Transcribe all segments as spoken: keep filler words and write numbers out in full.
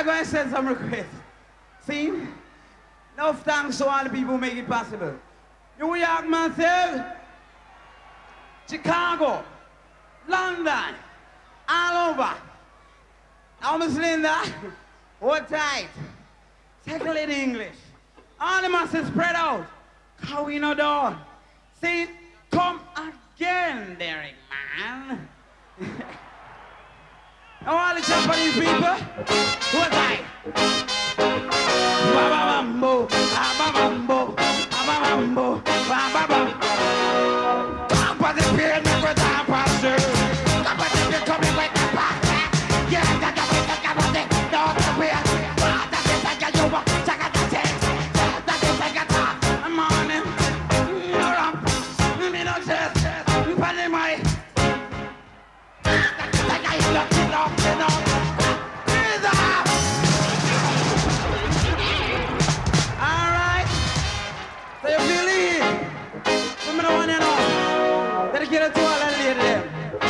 going to send some requests. See? Enough thanks to all the people who make it possible. New York, myself, Chicago, London, all over. Now, Miss Linda, hold tight. Tackle it in English. All the masses spread out. How we know done. See, come again, Derek, man. Now all the Japanese people, hold tight. Ba-ba-bambo, ba-ba-bambo, ba-ba-bambo, ba-ba-bam. Top of the pyramid, we're top of the top of the pyramid, coming with the back. Yeah, that's the way to come on there. Don't the way. That's the way to go. Check out the text. That's the way to talk. I'm on him. You're up. You mean no chest. You put him away. That's the way to look it up, it up. It's up. All right. So you feel it? Women don't want to know. Dedicated to all the ladies there.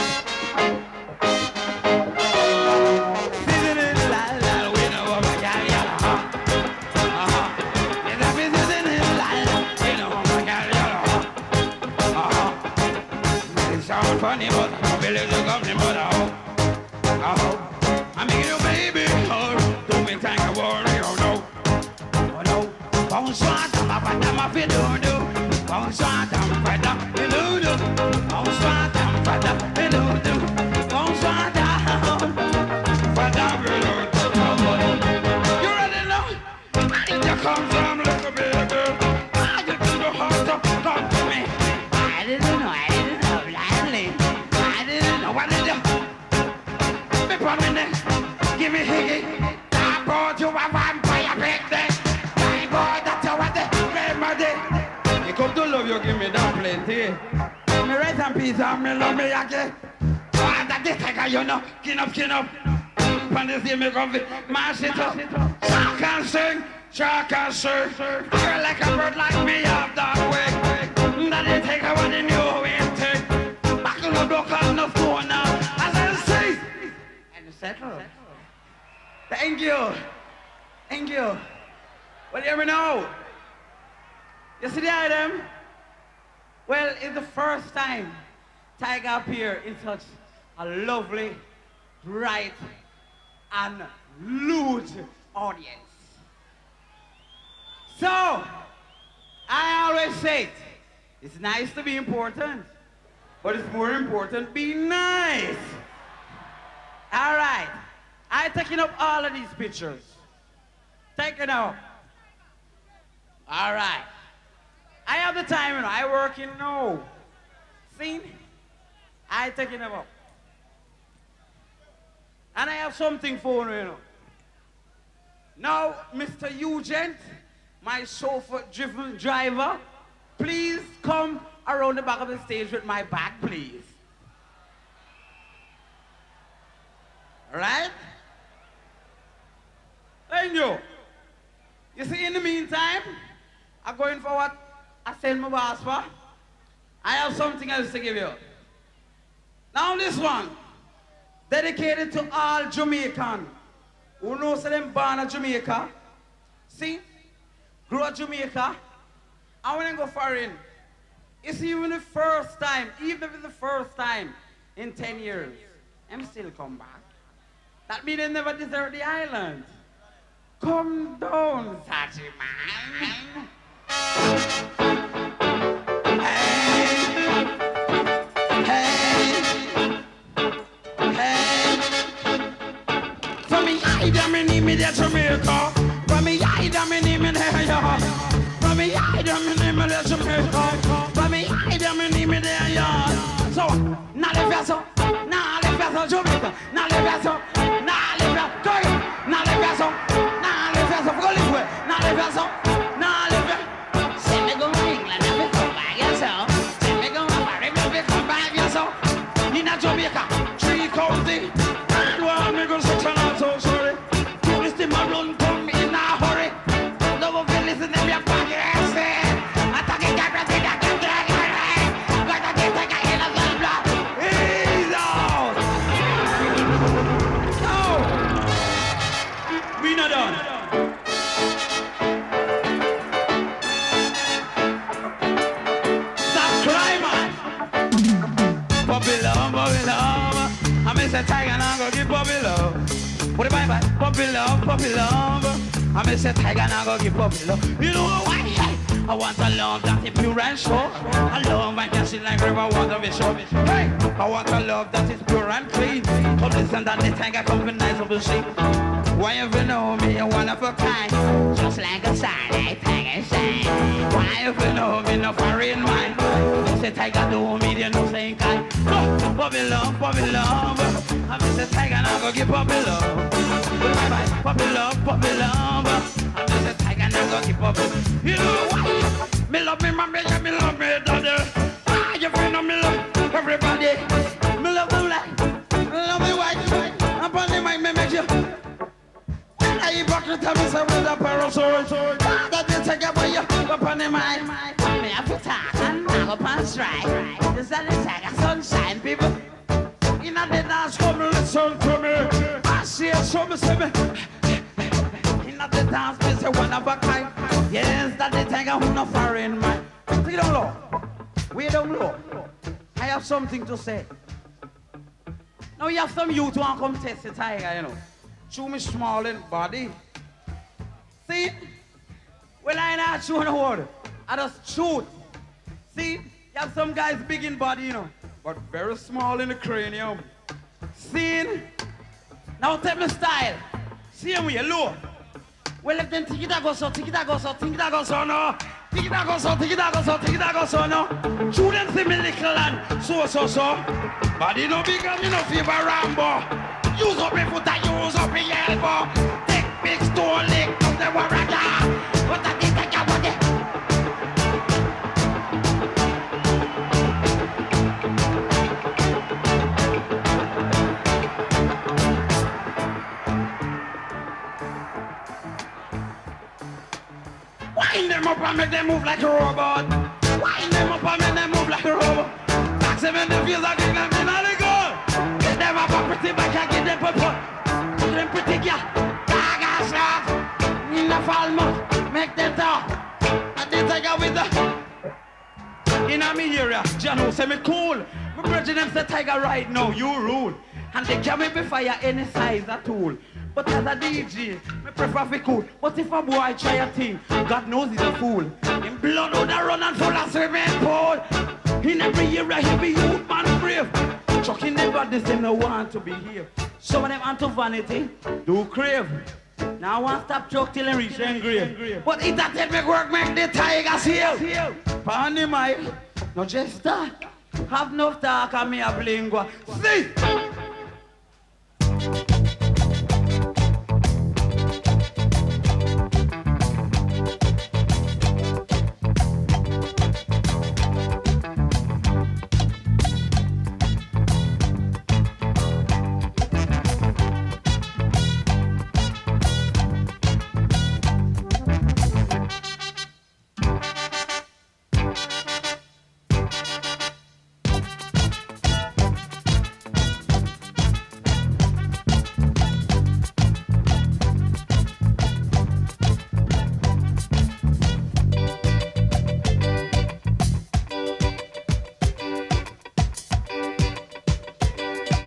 Funny, but I believe you got me, but I hope, I hope. I mean, you baby, oh, do me think I want you, no, oh no. Bonsoir, dama, dama, fi do do. Bonsoir, dama, dama, fi do do. Bonsoir, dama, dama, fi do do. Bonsoir, dama, dama, fi do do. You ready now? If you come from little baby, I just do the heart to come to me. I didn't know, I didn't know. I didn't know what to do. Be prominent, give me higgy. I brought you a vampire birthday. My boy, that's what the remedy. You come to love you, give me that plenty. Me rest in peace, and me love me again. Oh, that this tiger, you know, skin up, skin up. When they see me come, mash it up. Shark can sing, shark can sing. Girl like a bird like me, have that way. That they take what they knew intake. No block on the phone now, as I say, and settle. Thank you, thank you. Well, you ever know? You see the item? Well, it's the first time Tiger appeared in such a lovely, bright, and lewd audience. So, I always say it, it's nice to be important. But it's more important, be nice. All right. I'm taking up all of these pictures. Taking up. All right. I have the time, you know. I work in now. See? I taking them up. And I have something for you, you know. Now, Mister Eugent, my chauffeur-driven driver, please come around the back of the stage with my bag, please. All right? Thank you. You see, in the meantime, I'm going for what I sent my boss for. I have something else to give you. Now this one, dedicated to all Jamaican who knows them born in Jamaica. See? Grew up Jamaica. I want to go foreign. It's even the first time, even if it's the first time in ten years, I'm still come back. That means they never desert the island. Come down, Sachi man. Hey, hey, hey. For me, I don't need me there Jamaica. For me, I don't need me there. For me, I don't need me there Jamaica. I don't need me there, y'all. So, now les versos, now les versos, Jamaica, now les versos, now les versos, now les versos, now les versos, for go this way, now les versos, now les versos. Send me go to England, and we come back yourself. Send me go to Paris, and we come back yourself. In a Jamaica, three county, and one me go to China, so sorry. Tourist in my run, come in a hurry. No one will listen to me, I'm back here, I say. I'm talking about everything I can do. We miss a tiger and I go give puppy love. Put it bye bye, puppy love, puppy love. I miss a tiger and I go give puppy love. You know why? I want a love that is pure and sure. A love I can see like river water be sure. Hey, I want a love that is pure and clean. Come listen that the tiger come from nice of the sea. Why you know me, a one of a kind, just like a starlight tiger shine. Why you know me, no foreign mind. You say tiger do me, you know saying kind. No, puppy love, puppy love. I miss a tiger and I go give puppy love. Bye bye, puppy love, puppy love. I miss a tiger and I go give puppy love. You know what? Me love me mommy, yeah, me love me daddy. Ah, you know me love everybody. Me love the black, me love the white. I'm on the mic, me make you. I hypocrite, I miss a with a parasol. That you take away you up on the mic. Me have to talk and talk up and strike. This is the tiger sunshine, people. In the dance, come listen to me. I see it, so me say me. In the dance, me say one of a kind. Yes, that the tiger who no foreign man. Take it down low. Way down low. I have something to say. Now you have some youth who want to come test the tiger, you know. Chew me small in body. See? Well, I ain't not chewing the word. I just shoot. See? You have some guys big in body, you know, but very small in the cranium. See? Now take my style. See him with your low. Well, if then think it go so, think it go so, think it go so, no. Think it go so, think it go so, think it go so, no. Chew them see me little and so, so, so. Body no big and you no fever Rambo. Use up your foot and use up your elbow. Take big stone lick up the warrior. What a thing take your body. Wind them up and make them move like a robot. Wind them up and make them move like a robot. Tax them in the fields and give them in all the gold. Get them up a pretty back and get them purple. Get them pretty girl. Gaga slap. In the fall make them talk. And they take out with the. In a me area, Jano say me cool. My brother them say tiger right now, you rule. And they can make me fire any size at all. But as a D J, me prefer to be cool. But if a boy try a thing, God knows he's a fool. In blood would run and full of swimming pool. In every area he be youth man brave. Chucking them bodies, they no want to be here. Some of them onto vanity, do crave. Now I want stop truck till they reach their grave. But it that take me work, make the tigers here. Pan the mic, no just that. Have no talk and me a blingo. See?